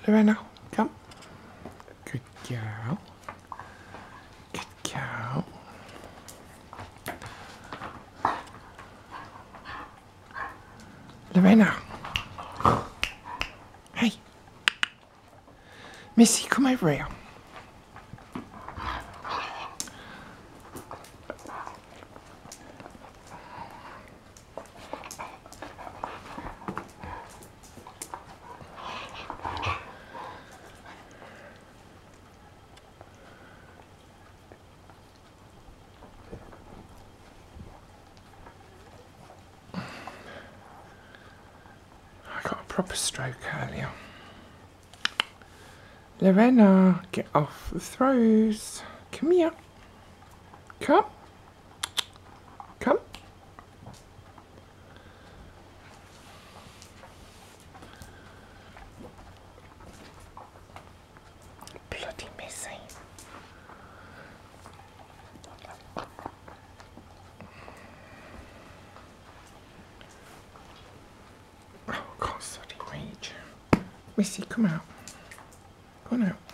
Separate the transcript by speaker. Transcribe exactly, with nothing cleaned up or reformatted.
Speaker 1: Lorena, come. Good girl. Good girl. Lorena. Hey. Missy, come over here. I got a proper stroke earlier. Lorena, get off the throws. Come here. Come. Come. Bloody Missy. Oh, God, sorry, rage. Missy, come out. Come on out.